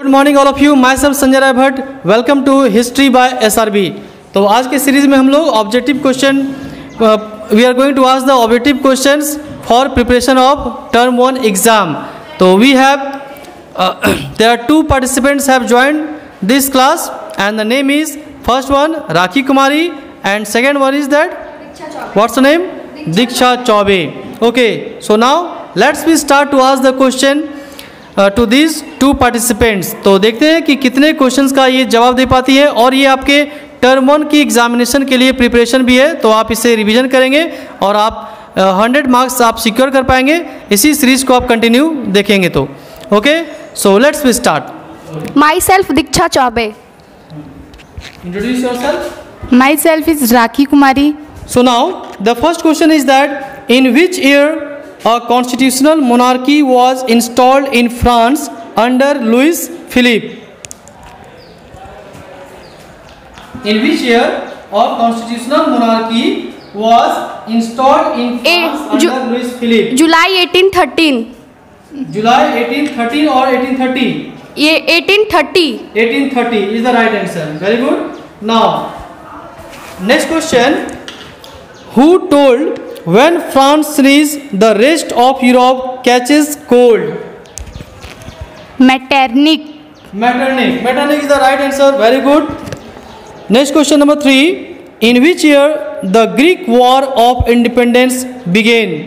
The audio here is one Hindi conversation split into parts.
Good morning all of you, myself Sanjay Rai Bhatt, welcome to history by SRB. तो आज के सीरीज में हम लोग objective question, we are going to ask the objective questions for preparation of term 1 exam. तो we have there are 2 participants have joined this class and the name is first one Rakhi Kumari and second one is that what's the name? Diksha Chaube. Okay, so now let's we start to ask the question to these 2 participants। तो देखते हैं कि कितने क्वेश्चंस का ये जवाब दे पाती है और ये आपके टर्म 1 की एग्जामिनेशन के लिए प्रिपरेशन भी है, तो आप इसे रिवीजन करेंगे और आप 100 मार्क्स आप सिक्योर कर पाएंगे। इसी सीरीज को आप कंटिन्यू देखेंगे तो okay. So let's we start. Myself Diksha Chaubey. Introduce yourself. Myself is Rakhi Kumari. So now the first question is that in which year a constitutional monarchy was installed in France under Louis Philippe? In which year a constitutional monarchy was installed in France under Louis Philippe? जुलाई 1813। July 1813 or 1830? ये 1830। 1830 is the right answer. Very good. Now next question. Who told when France sneezes the rest of Europe catches cold? Metternich। Metternich is the right answer. Very good. Next question number 3. In which year the Greek War of Independence began?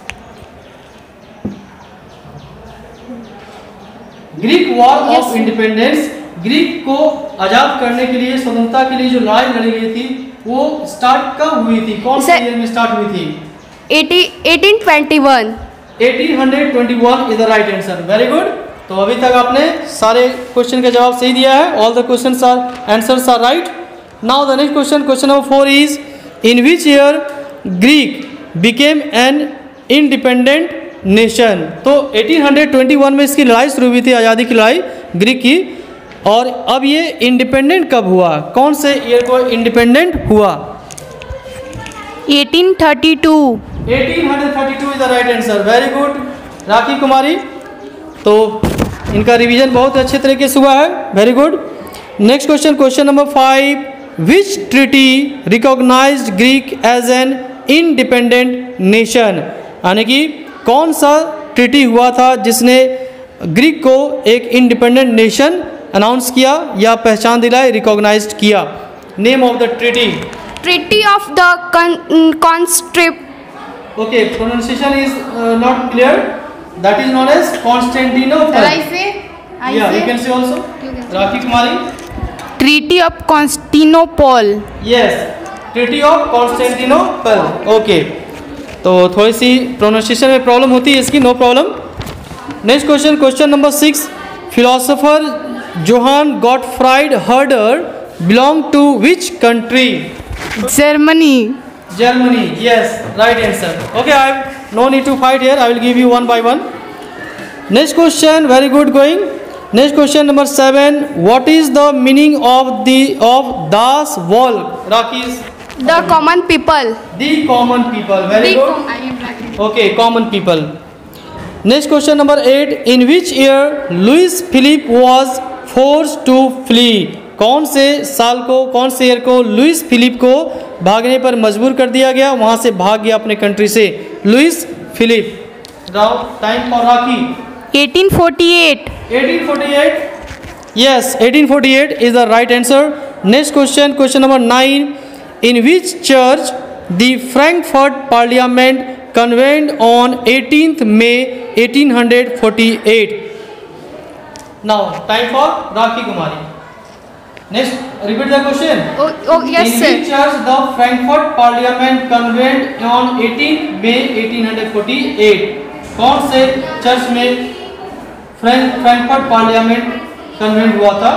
Greek War of Independence, Greek को आजाद करने के लिए, स्वतंत्रता के लिए जो लड़ाई लड़ी गई थी वो स्टार्ट कब हुई थी? कौन से ईयर में स्टार्ट हुई थी? 1821। 1821 is the right answer. Very good. तो अभी तक आपने सारे क्वेश्चन का जवाब सही दिया है। All the questions are answers are right. Now the next question, question number 4 is in which year Greek became an independent nation? तो 1821 में इसकी लड़ाई शुरू हुई थी, आज़ादी की लड़ाई ग्रीक की। और अब ये इंडिपेंडेंट कब हुआ? कौन से ईयर को इंडिपेंडेंट हुआ? 1832। 1832 is the right answer. Very good Rakhi Kumari. तो इनका रिवीजन बहुत अच्छे तरीके से हुआ है। Very good. Next question, question number 5। Which treaty recognised Greek as an independent nation? यानी कि कौन सा ट्रीटी हुआ था जिसने ग्रीक को एक इंडिपेंडेंट नेशन अनाउंस किया या पहचान दिलाई, रिकॉग्नाइज्ड किया? Name of the treaty. Treaty of the Constrip. Okay, pronunciation is not clear. That is known as Constantinople. या you can say also Rakhi Kumari. Treaty of Constantinople. Yes, treaty of Constantinople. Okay, तो थोड़ी सी प्रोनाउंसिएशन में प्रॉब्लम होती है इसकी, no problem. Next question, question number 6। Philosopher Johann Gottfried Herder belong to which country? Germany. Germany, yes, right answer. Okay, I have no need to fight here. I will give you one by one. Next question, very good going. Next question number 7. What is the meaning of Das Volk? Rakis. The common people. The common people. Very good. Okay, common people. Next question number 8. In which year Louis Philippe was forced to flee? कौन से साल को, कौन से ईयर को लुइस फिलिप को भागने पर मजबूर कर दिया गया, वहां से भाग गया अपने कंट्री से Louis Philippe? Now time for Rakhi. 1848। 1848। Yes, 1848 is the right answer. Next question, question number 9। In which church the Frankfurt parliament convened on 18th May 1848? Now time for Rakhi Kumari. Next, repeat the question. Oh yes, sir. In which church the Frankfurt Parliament convened on 18th May 1848? कौन से चर्च में फ्रैंकफर्ट पार्लियामेंट कन्वेंट हुआ था?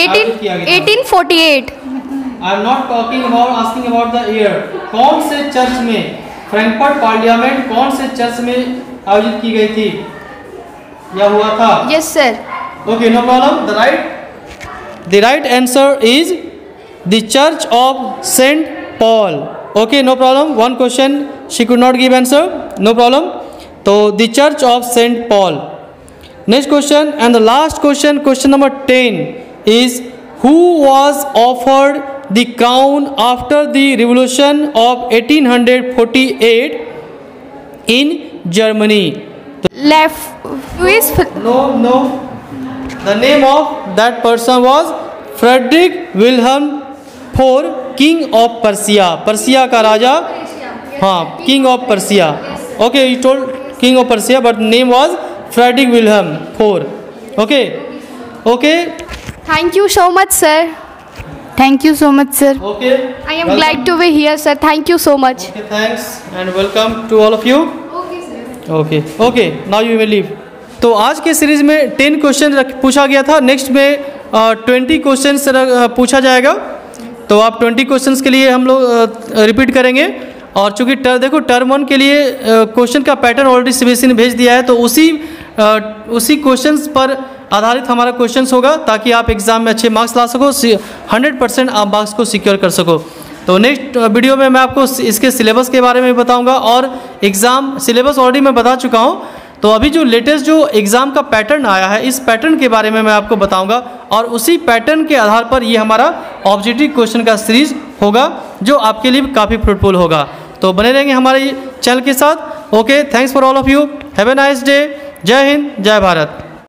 1848। I am not talking about asking about the year. कौन से चर्च में फ्रैंकफर्ट पार्लियामेंट कौन से चर्च में आयोजित की गई थी या हुआ था? Yes, sir. Okay, no problem. The right answer is the Church of Saint Paul. Okay, no problem. One question she could not give answer. No problem. तो the Church of Saint Paul. Next question and the last question, question number 10 is who was offered the crown after the revolution of 1848 in Germany? Louis No. The name of that person was Frederick Wilhelm IV, King of Persia. Persia का राजा, हाँ, King of Persia. Okay, you told King of Persia, but name was Frederick Wilhelm IV. Okay. Thank you so much, sir. Thank you so much, sir. Okay. I am glad to be here, sir. Thank you so much. Okay, thanks and welcome to all of you. Okay. Now you may leave. तो आज के सीरीज में 10 क्वेश्चन पूछा गया था, नेक्स्ट में 20 क्वेश्चन पूछा जाएगा। तो आप 20 क्वेश्चंस के लिए हम लोग रिपीट करेंगे। और चूंकि देखो टर्म 1 के लिए क्वेश्चन का पैटर्न ऑलरेडी सीबीएसई ने भेज दिया है, तो उसी क्वेश्चंस पर आधारित हमारा क्वेश्चंस होगा, ताकि आप एग्ज़ाम में अच्छे मार्क्स ला सको, 100% आप मार्क्स को सिक्योर कर सको। तो नेक्स्ट वीडियो में मैं आपको इसके सिलेबस के बारे में बताऊंगा, और एग्ज़ाम सिलेबस ऑलरेडी मैं बता चुका हूं। तो अभी जो लेटेस्ट जो एग्ज़ाम का पैटर्न आया है, इस पैटर्न के बारे में मैं आपको बताऊंगा, और उसी पैटर्न के आधार पर ये हमारा ऑब्जेक्टिव क्वेश्चन का सीरीज होगा, जो आपके लिए काफ़ी फ्रूटफुल होगा। तो बने रहेंगे हमारे चैनल के साथ। Okay, thanks for all of you, have a nice day. जय हिंद, जय भारत।